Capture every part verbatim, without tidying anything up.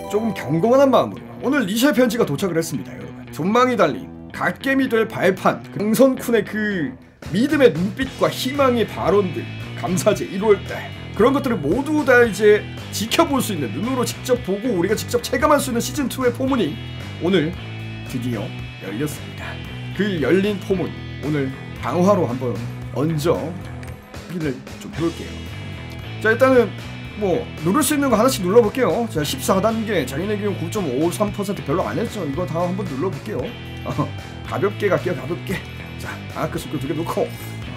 조금 경건한 마음으로 오늘 리샤 편지가 도착을 했습니다. 여러분, 전망이 달린 갓겜이 될 발판, 강선쿤의 그 믿음의 눈빛과 희망의 발언들, 감사제 일월달 그런 것들을 모두 다 이제 지켜볼 수 있는, 눈으로 직접 보고 우리가 직접 체감할 수 있는 시즌이의 포문이 오늘 드디어 열렸습니다. 그 열린 포문, 오늘 방화로 한번 얹어 확인을 좀 해볼게요. 자, 일단은 뭐 누를 수 있는 거 하나씩 눌러볼게요. 자, 십사 단계 장인의 기운 구 점 오삼 퍼센트 별로 안 했죠. 이거 다 한번 눌러볼게요. 어, 가볍게 갈게요. 가볍게. 자, 아크 스킬 두 개 놓고.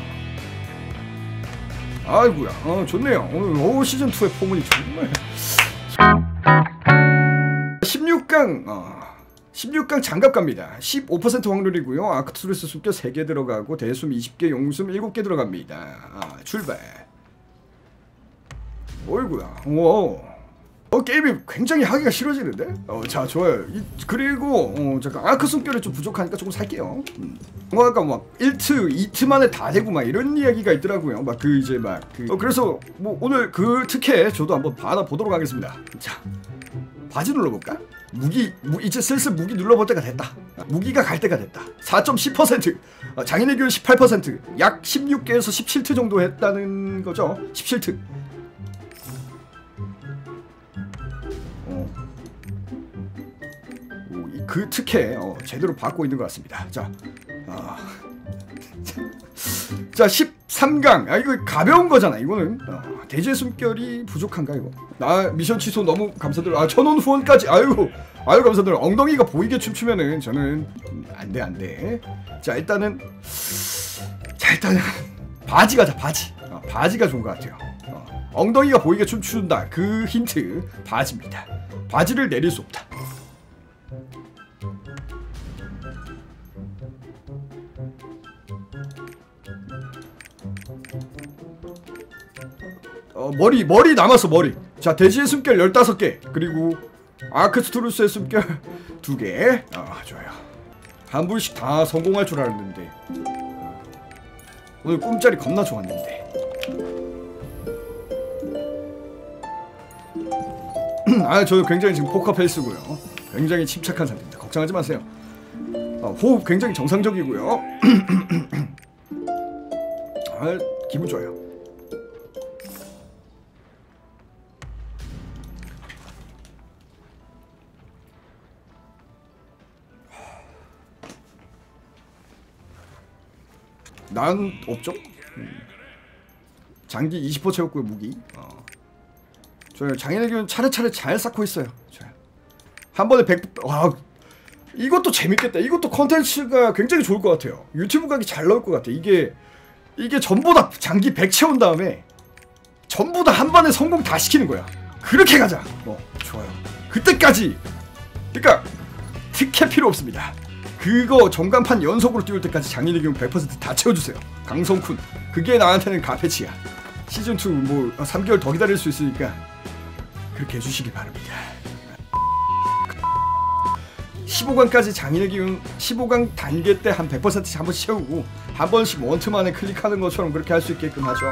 아이고야, 어, 좋네요. 오늘 오 시즌이의 포문이 정말 십육 강 어, 십육 강 장갑 갑니다. 십오 퍼센트 확률이고요. 아크투루스 숨결 세 개 들어가고 대숨 이십 개, 용숨 일곱 개 들어갑니다. 아, 출발. 어이구야. 오. 어, 게임이 굉장히 하기가 싫어지는데? 어, 자, 좋아요. 이, 그리고 어, 잠깐 아크 숨결이 좀 부족하니까 조금 살게요. 음. 뭐 아까 막 일 트, 이 트 만에 다 되고 막 이런 이야기가 있더라고요. 막 그 이제 막 그 어, 그래서 뭐 오늘 그 특혜 저도 한번 받아보도록 하겠습니다. 자, 바지 눌러볼까? 무기, 무, 이제 슬슬 무기 눌러볼 때가 됐다. 무기가 갈 때가 됐다. 사 점 십 퍼센트, 어, 장인의 기운 십팔 퍼센트, 약 십육 개에서 십칠 트 정도 했다는 거죠. 십칠 트. 그 특혜 어, 제대로 받고 있는 것 같습니다. 자, 아, 자 십삼 강. 아, 이거 가벼운 거잖아. 이거는 어, 대지의 숨결이 부족한가 이거. 나 미션 취소 너무 감사드려. 아, 천원 후원까지. 아유, 아유 감사드려. 엉덩이가 보이게 춤추면은 저는 안돼 안돼. 자, 일단은 자 일단은 바지 가자. 바지. 어, 바지가 좋은 것 같아요. 어, 엉덩이가 보이게 춤춘다. 그 힌트 바지입니다. 바지를 내릴 수 없다. 어, 머리 머리 남았어. 머리. 자, 돼지의 숨결 열다섯 개, 그리고 아크스투루스의 숨결 두 개. 아, 좋아요. 한 분씩 다 성공할 줄 알았는데 오늘 꿈자리 겁나 좋았는데. 아, 저 굉장히 지금 포커페이스고요. 굉장히 침착한 상태입니다. 걱정하지 마세요. 어, 호흡 굉장히 정상적이고요. 아, 기분 좋아요. 난 없죠? 음. 장기 이십 퍼센트 채웠고요. 무기 어. 좋아요. 장인의 기운 차례차례 잘 쌓고 있어요. 좋아요. 한 번에 백... 와, 이것도 재밌겠다. 이것도 컨텐츠가 굉장히 좋을 것 같아요. 유튜브 가기 잘 나올 것 같아. 이게 이게 전부 다 장기 백 채운 다음에 전부 다 한 번에 성공 다 시키는 거야. 그렇게 가자. 어, 좋아요. 그때까지, 그러니까 특혜 필요 없습니다. 그거 전광판 연속으로 띄울 때까지 장인의 기운 백 퍼센트 다 채워주세요. 강성쿤, 그게 나한테는 값해치야. 시즌이 뭐 삼 개월 더 기다릴 수 있으니까 그렇게 해주시기 바랍니다. 십오 강까지 장인의 기운 십오 강 단계 때 한 백 퍼센트씩 한 번씩 채우고 한 번씩 원트만에 클릭하는 것처럼 그렇게 할 수 있게끔 하죠.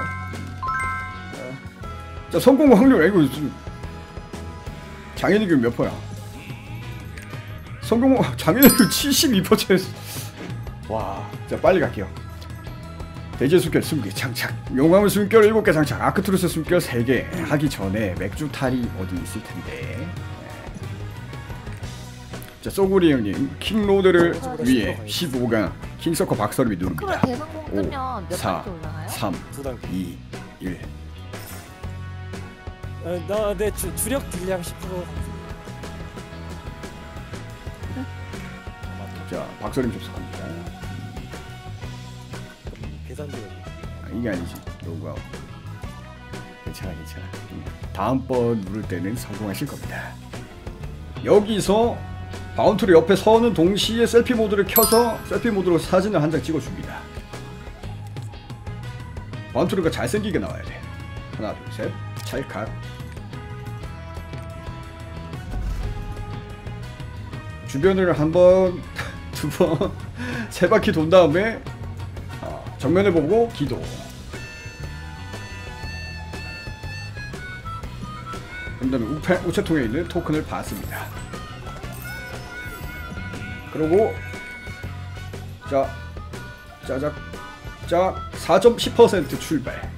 자, 성공 확률. 이거 장인의 기운 몇 퍼야? 성공 장인의 기운 칠십이 퍼센트. 와, 자, 빨리 갈게요. 대지의 숨결 이십 개 장착, 용광의 숨결 일곱 개 장착, 아크투루스 숨결 세 개 하기 전에 맥주 탈이 어디 있을 텐데. 자, 소구리 형님 킹로드를 위해 십오 강 킹서커 박서름이 누릅니다. 오, 사, 삼, 이, 일. 어, 너 내 주력 딜량 십 퍼센트. 자, 박서림 접속합니다. 계산대로. 아, 이게 아니지. 로그아웃. 괜찮아, 괜찮아. 다음번 누를 때는 성공하실 겁니다. 여기서 바운트리 옆에 서는 동시에 셀피 모드를 켜서 셀피 모드로 사진을 한 장 찍어줍니다. 바운트리가 잘생기게 나와야 돼. 하나, 둘, 셋. 찰칵. 주변을 한 번, 두 번, 세 바퀴 돈 다음에 어, 정면을 보고 기도. 그 다음에 우페, 우체통에 있는 토큰을 받습니다. 그리고 자 짜작 자 사 점 십 퍼센트 출발.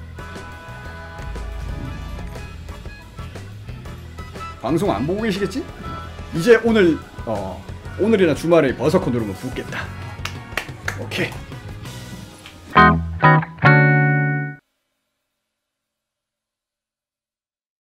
방송 안 보고 계시겠지? 이제 오늘 어 오늘이나 주말에 버서커 누르면 붙겠다. 오케이.